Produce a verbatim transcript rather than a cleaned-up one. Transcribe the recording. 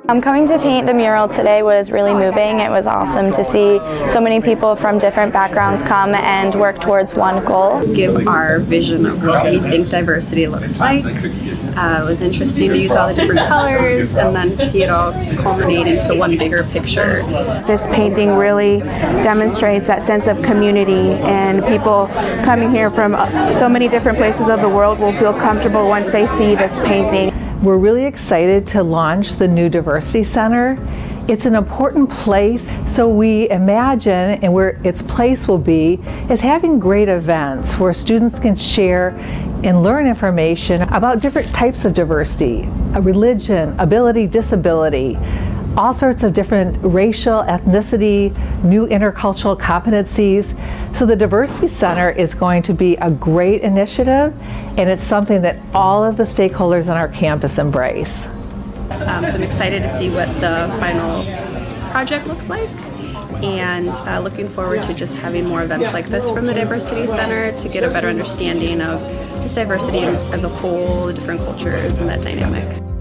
Um, coming to paint the mural today was really moving. It was awesome to see so many people from different backgrounds come and work towards one goal. Give our vision of what we think diversity looks like. Uh, it was interesting to use all the different colors and then see it all culminate into one bigger picture. This painting really demonstrates that sense of community, and people coming here from so many different places of the world will feel comfortable once they see this painting. We're really excited to launch the new Diversity Center. It's an important place, so we imagine, and where its place will be, is having great events where students can share and learn information about different types of diversity, religion, ability, disability, all sorts of different racial, ethnicity, new intercultural competencies. So the Diversity Center is going to be a great initiative, and it's something that all of the stakeholders on our campus embrace. Um, so I'm excited to see what the final project looks like, and uh, looking forward to just having more events like this from the Diversity Center to get a better understanding of just diversity as a whole, different cultures, and that dynamic.